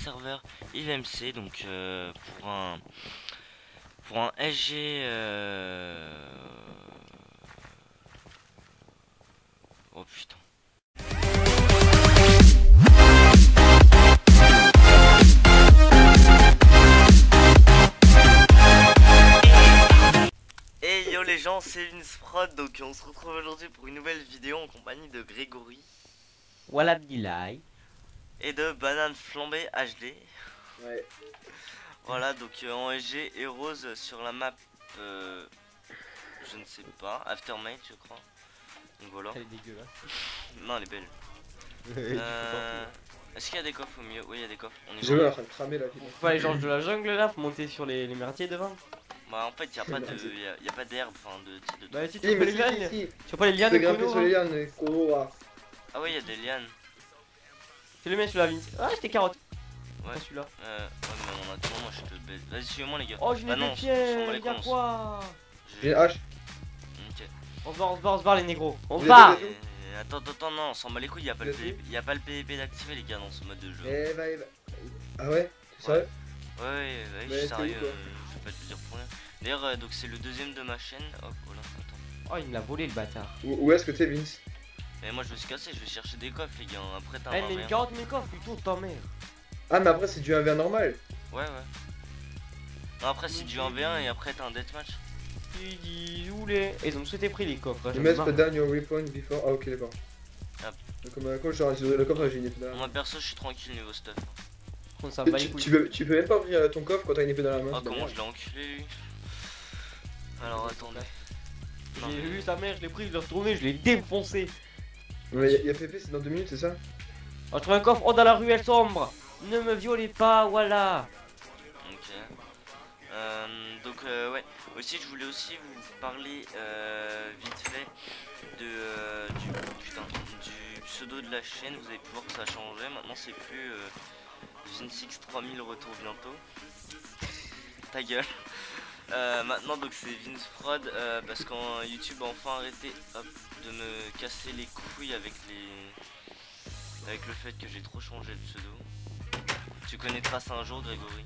serveur IVMC, donc pour un SG oh putain. Hey yo les gens, c'est Vinsprod, donc on se retrouve aujourd'hui pour une nouvelle vidéo en compagnie de Grégory. Voilà Bilal. Et de Banane Flambée HD. Ouais. Voilà, donc en SG et Rose sur la map, je ne sais pas, Aftermath je crois. Donc voilà. Elle est dégueulasse. Non, elle est belle. Est-ce qu'il y a des coffres au milieu? Oui, il y a des coffres. On est J'ai vu en train de cramer la ville. Faut pas les gens de la jungle là, faut monter sur les merdiers devant. Bah en fait, il n'y a pas de, y a pas d'herbe, enfin de Bah si tu Si, vois mais les lianes, si. tu vois pas les lianes Tu de peux grimper Kono sur les hein. lianes, les Kono là. Ah oui, il y a des lianes. C'est le mec sur la vigne. Ah j'étais carotte. Ouais. Pas celui-là. Ouais, mais on attend, moi je te baise. Vas-y, suivez-moi les gars. Oh j'ai Ah des non, pieds, les y'a quoi? J'ai une hache. Ok. On se barre les négros. On se Vous barre. êtes Attends, non, on s'en bat les couilles, y a pas le Vas-y. PvP, y a pas le PvP d'activer les gars dans ce mode de jeu. Eh bah, ah ouais? C'est sérieux? Ouais, je Mais suis t'es sérieux, où, toi je vais pas te le dire pour rien. D'ailleurs, donc c'est le deuxième de ma chaîne. Hop, voilà, attends. Oh il me l'a volé le bâtard. Où est-ce que t'es, Vince? Mais moi je vais se casser, je vais chercher des coffres les gars. Après t'as Eh un mais une rien. carotte mes coffres plutôt ta mère. Ah, mais après, c'est du 1v1 normal. Ouais. Non, après c'est du 1v1 et après t'as un deathmatch. Il dit où les. Et ils ont tous été pris les coffres. You must put down your weapon before. Ah, ok, d'accord. Ah. Donc, comme un coach, genre, le coffre, j'ai une épée dans la main. Moi perso je suis tranquille niveau stuff. On s'en bat les couilles. Tu peux même pas ouvrir ton coffre quand t'as une épée dans la main. Ah c'est de la comment merde. je l'ai enculé lui. Alors attendez. Non, J'ai mais- vu sa mère, je l'ai pris, je l'ai retourné, je l'ai défoncé. Mais y'a PP, c'est dans 2 minutes, c'est ça? Oh, je trouve un coffre, oh dans la ruelle sombre. Ne me violez pas, voilà. Ok. Donc ouais. Aussi je voulais aussi vous parler vite fait du pseudo de la chaîne. Vous allez pu voir que ça a changé. Maintenant c'est plus Vinsix 3000 retour bientôt. Ta gueule. Maintenant donc c'est Vinsprod parce qu'en YouTube a enfin arrêté de me casser les couilles avec le fait que j'ai trop changé le pseudo. Tu connaîtras ça un jour Grégory.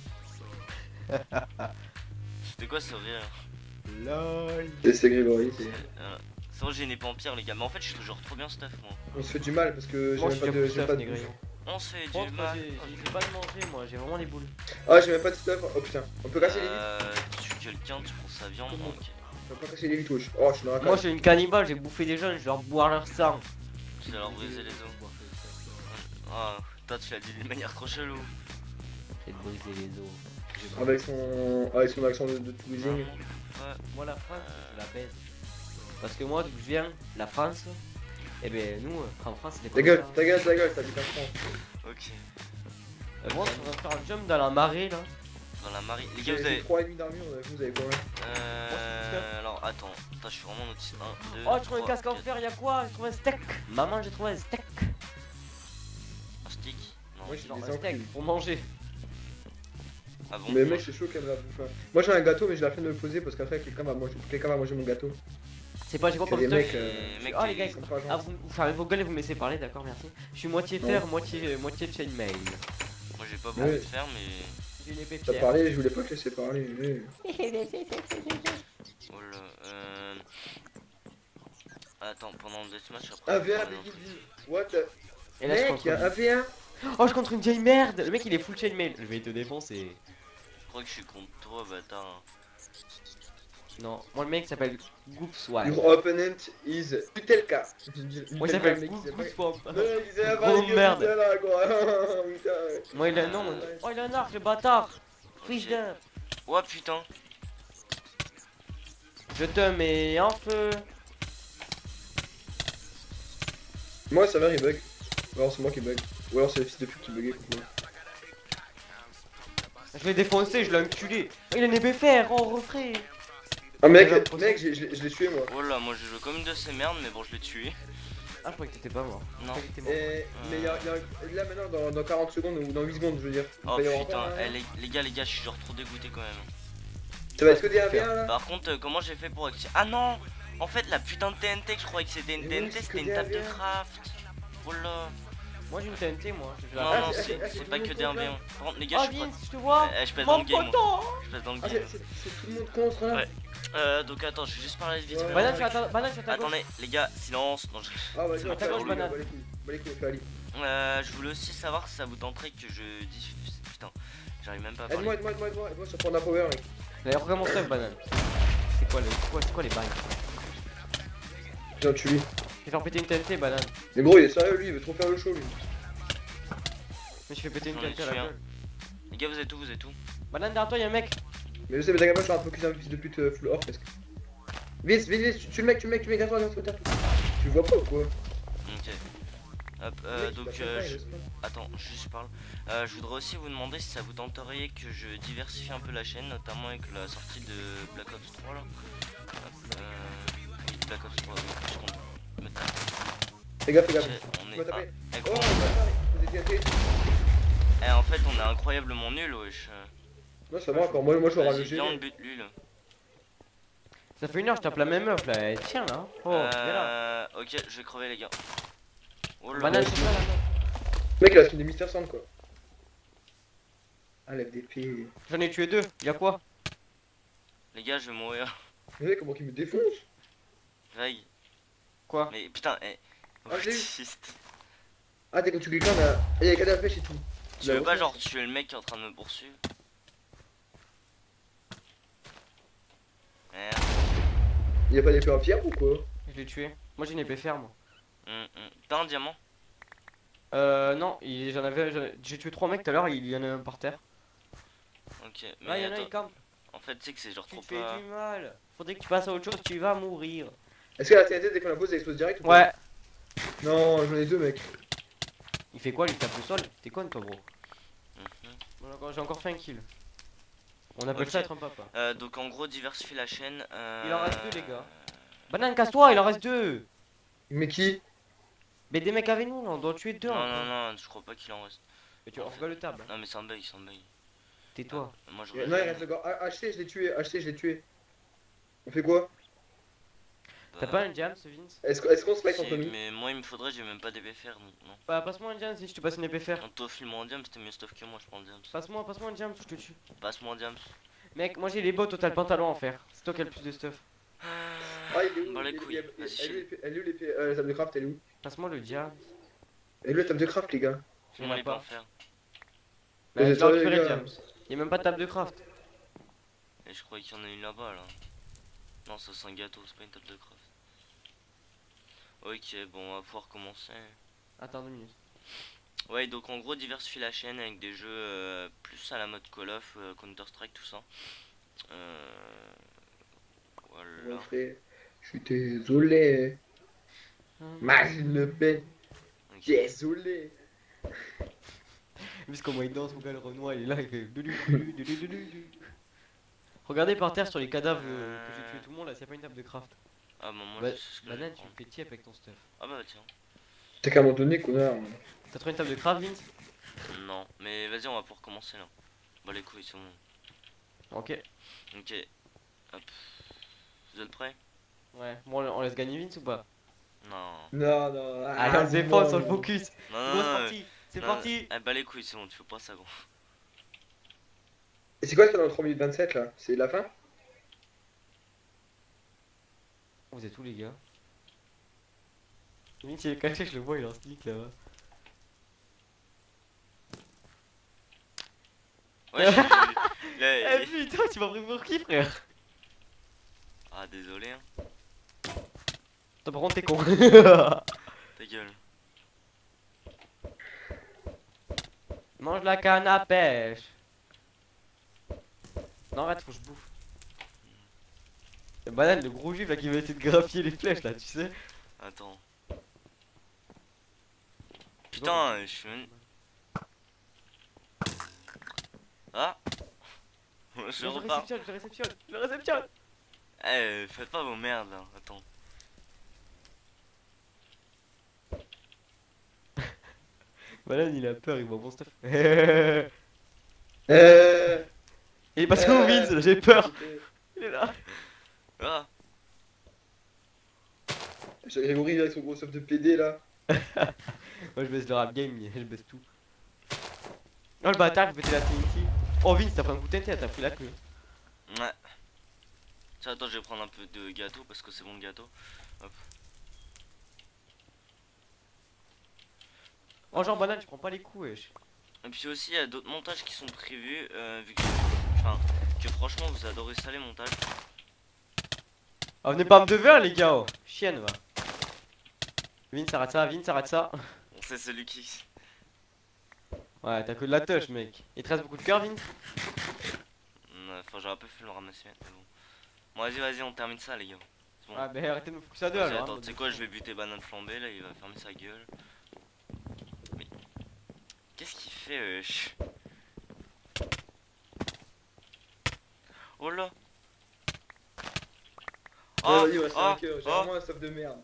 C'était quoi ce rire? LOL. C'est Grégory, c'est. C'est vrai j'ai une épée en pierre les gars, mais en fait je suis toujours trop bien stuff moi. On se fait du mal parce que Moi j'ai je suis même pas de. déjà J'ai pas de négrillon. bouffe. On se fait Par du contre, mal. j'ai pas de manger moi, j'ai vraiment les boules. Ah, j'ai même pas de stuff. Oh putain, on peut casser les vitres? Tu tues quelqu'un, tu prends sa viande, Comment ok. On peut pas casser les vitres, wesh. Oh, je suis dans la Moi cage. je suis une cannibale, j'ai bouffé des jeunes, je vais leur boire leur sang. Je vais leur briser les os. Ah, toi tu l'as dit d'une manière trop chelou. J'ai brisé les os. Avec son accent de Toulousain. Ouais. Moi la France, je la baise. Parce que moi d'où je viens, la France, et ben nous, en France c'est Ta gueule, t'as dit pas France. Ok. Moi on va faire un jump dans la marée là. Dans la marée. Les gars vous J'ai avez. 3,5 d'armure, vous avez combien? Alors attends, je suis vraiment notice 1, 2. Oh je trouve un casque en fer, y'a quoi? J'ai trouvé un steak. Maman j'ai trouvé un steak. Un stick? Non. Moi j'ai Genre des un steak enculés. pour manger. Ah bon? Mais mec, c'est chaud quand même la bouffe. Moi j'ai un gâteau, mais j'ai la flemme de le poser parce qu'après quelqu'un va manger mon gâteau. C'est pas j'ai quoi C'est comme des stuff? mecs. Mec, Oh les gars, Ils sont pas ah, gentils. vous fermez vos gueules et vous me laissez parler, d'accord, merci. Je suis moitié fer, moitié chainmail. moi j'ai pas beaucoup Ouais. de fer mais. J'ai une épée T'as pierre. parlé, je voulais pas te laisser parler. Mais... Oh là. Attends, pendant le deathmatch après. AV1, Biggie D. What the... Et là je Mec, contre. y'a AV1. Oh je contre une vieille merde. Le mec il est full chainmail. Je vais te défoncer. Je crois que je suis contre toi, bâtard. Non, moi le mec s'appelle Goops One. Your opponent is Utelka. Moi il s'appelle Goops One. Gros merde. Putain. Moi il a non. Oh il a un arc le bâtard. Fiche Ok. d'un. Oh putain. Je te mets en feu. Moi ça va, il bug. Ou alors c'est moi qui bug. Ou alors c'est le fils de pute qui buguait contre moi. Je l'ai défoncé, je l'ai enculé. Oh, il a une épée fer, oh refrais. Ah mec, J'ai l'impression- mec, je l'ai tué moi. Oh là, moi j'ai joué comme une de ces merdes, mais bon, je l'ai tué. Ah je croyais que t'étais pas mort. Non. Je croyais que t'étais mort. Mais là maintenant dans 40 secondes ou dans 8 secondes je veux dire. Oh il va y avoir putain, encore un- les gars, je suis genre trop dégoûté quand même. Ça va être que des AV1 là. Par contre, comment j'ai fait pour activer. Ah non! En fait, la putain de TNT, que je croyais que c'était une Mais oui, TNT, c'est c'était que une des table de AV1. craft. Oh là. Moi j'ai une TNT, moi. Je fais la Non, baise. non, c'est- c'est c'est pas tout que le des monde 1v1. Par contre, les gars, Oh je suis pas. Vince, je te vois. Je pèse dans le game. Moi. Poton. Je pèse dans le Ah, game. c'est tout le monde contre là. Ouais. Donc attends, je vais juste parler vite. Ouais. fait. Banane, je suis à ta gauche. Attendez, les gars, silence. Non, Ah, vas-y, c'est on pas fait gauche, Ali, banane. bah les couilles, fais Ali. Je voulais aussi savoir si ça vous tenterait que je diffuse. Putain, j'arrive même pas à parler. Aide-moi, ça prend un power, mec. D'ailleurs, regarde mon stuff, banane. C'est quoi les bannes? Viens, tue lui. Je vais faire péter une TNT, banane. Mais gros, il est sérieux, lui, il veut trop faire le show, lui. Mais je fais péter une J'en ai TNT à la tué un. gueule. Les gars, vous êtes où? Vous êtes où? Banane, derrière toi, y'a un mec. Mais je sais, mais t'inquiète pas, je suis un focus un fils de pute full off presque. Vite, tue le mec, derrière toi, terre. Tu le vois pas ou quoi? Ok. Hop, Le mec, donc, il passe pas, il reste pas. attends, juste je parle. Je voudrais aussi vous demander si ça vous tenterait que je diversifie un peu la chaîne, notamment avec la sortie de Black Ops 3 là. Hop, oui, Black Ops 3, oui, je compte me taper. Fais gaffe. Ok, on Tu est m'as tapé. eh, Oh, gros, vous êtes gâtés. en fait, on est incroyablement nuls, wesh. Non, ça va encore, moi je vais Vas-y, rallonger. viens, on bute lui là. Ça fait une heure, je tape la même meuf là. Elle tient là. Oh, viens là. Ok, je vais crever les gars. Oh là Banane, là. c'est ça la meuf. Le mec, il a skin des Mister Sand quoi. Ah, l'FDP. J'en ai tué deux. Y'a quoi? Les gars, je vais mourir. Vous savez comment il me défonce? Vague. Quoi? Mais putain, Ah, je l'ai eu. autiste. Ah, dès que tu quelqu'un, là. Il y a quelqu'un à la pêche et tout. Tu veux pas genre tuer le mec qui est en train de me poursuivre? Merde. Il y a pas d'épée en pierre ou quoi? Je l'ai tué. Moi j'ai une épée ferme. T'as un diamant? Non, j'ai tué 3 mecs tout à l'heure, il y en a un par terre. Ok, Ah, mais il y en a, il attends. campe. En fait, tu sais que c'est genre Tu trop te fais pas. du mal. Faudrait que tu passes à autre chose, tu vas mourir. Est-ce que la TNT, dès qu'on la pose, elle explose direct ou pas? Ouais. Non, j'en ai deux, mec. Il fait quoi, lui tape le sol? T'es con toi, gros. Mhm. Bon, j'ai encore fait un kill. On appelle Ok. ça être un papa. Donc en gros, diversifier la chaîne. Il en reste deux, les gars. Banane, casse-toi, il en reste deux. Mais qui? Mais des mecs avec nous, là, on doit tuer deux. Non, encore. non, je crois pas qu'il en reste. Mais tu regardes le table. Non, mais c'est un bug, c'est un bug. Tais-toi. Moi je Non, il reste le gars. HC, je l'ai tué. On fait quoi? T'as pas un jam, ce Vince? Est-ce qu'on se fight entre nous? Mais moi il me faudrait, j'ai même pas d'épée non. Bah, passe-moi un jam si je te passe une épée fer. Un toi file-moi en diam, c'était mieux stuff que moi, je prends le diam. Passe-moi un jam, je te tue. Passe-moi en diam. Mec, moi j'ai les bottes, total pantalon en fer. C'est toi qui as le plus de stuff. Ah, il est où? Bah les couilles, Elle vas-y est où file. l'épée? Elle est où l'épée? La table de craft, elle est où? Passe-moi le jam. Elle est où la table de craft, les gars? J'en Moi ai il peut en pas. faire. Bah, Vous je êtes l'ai sérieux, récupéré les le gars? jam. Y'a même pas de table de craft. Et je croyais qu'il y en a une là-bas là. Non, ça c'est un gâteau, c'est pas une table de craft. Ok, bon, on va pouvoir commencer. Attends 2 minutes. Ouais, donc en gros, diversifier la chaîne avec des jeux plus à la mode Call of, Counter-Strike, tout ça. Voilà. Mon frère, je suis désolé. Marine Le Pen, Ok. désolé. Vu comment il danse, mon gars, le Renoir, il est là, il fait. Regardez par terre sur les cadavres que j'ai tué tout le monde là, s'il y a pas une table de craft. Ah, bah, moi Bah, je sais ce que je vais banane, tu me prendre. fais tiep avec ton stuff. Ah, bah, tiens. T'as qu'à m'en donner, connard. T'as trouvé une table de craft, Vince? Non, mais vas-y, on va pouvoir commencer là. Bah, les couilles, c'est bon. Ok. Ok. Hop. Vous êtes prêts? Ouais. Bon, on laisse gagner Vince ou pas? Non. Non. Allez, on se défonce, on le focus. Non, Grosse non, partie, c'est non. parti. Ah, bah, les couilles, c'est bon, tu fais pas ça, gros. Et c'est quoi ça dans le 3 minutes 27 là? C'est la fin? Vous êtes où les gars? Vince il est caché, je le vois, il est en sneak là-bas. Ouais, j'ai vu. Là, Eh putain, tu m'as pris pour qui, frère? Ah, désolé, hein. Toi, par contre, t'es con. Ta gueule. Mange la canne à pêche. Non, arrête, faut que je bouffe. Le banane, le gros juif là qui va essayer de graffier les flèches là, tu sais. Attends. Putain, je suis même... Ah. Je repars. Je le réceptionne. Eh, faites pas vos merdes là, attends. Banane, il a peur, il voit mon stuff. Il est passé où Vince, j'ai peur. Il est là. Ah. J'ai mourir avec son gros stuff de PD là. Moi je baisse le rap game, je baisse tout. Oh le bâtard, il pété la TNT. Oh Vince, t'as pris un coup de TNT, t'as pris la queue. Ouais. Tiens, attends, je vais prendre un peu de gâteau parce que c'est bon le gâteau. Hop. Oh genre banane, tu prends pas les coups, wesh. Et puis aussi, il y a d'autres montages qui sont prévus. Vu que, enfin, que franchement, vous adorez ça les montages. Oh venez pas me devoir les gars, oh. Chienne va. Vince arrête ça, Vince arrête ça. C'est celui qui. Ouais, t'as que de la touche mec. Il te reste beaucoup de cœur Vince? Enfin, j'aurais pas pu le ramasser, mais bon. Bon, vas-y, on termine ça, les gars. C'est bon. Ah bah arrêtez de me focus à deux Vas-y, alors. attends, Hein, tu sais quoi, je vais buter banane flambée là, il va fermer sa gueule. Mais. Qu'est-ce qu'il fait, wesh? Oh là! Oh, vas-y, ouais, c'est oh, un cœur. J'ai oh. vraiment un stuff de merde.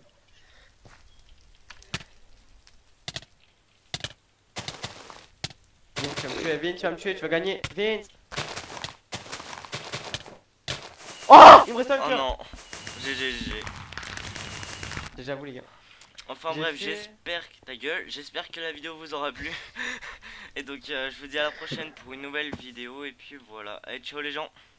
Vince, tu vas me tuer, Vince, tu vas me tuer, tu vas gagner. Vince! Oh! Il me reste un Oh cœur! non! GG. Déjà vous les gars. Enfin J'ai bref, fait- j'espère que ta gueule, j'espère que la vidéo vous aura plu. Et donc je vous dis à la prochaine pour une nouvelle vidéo et puis voilà. Allez, ciao les gens.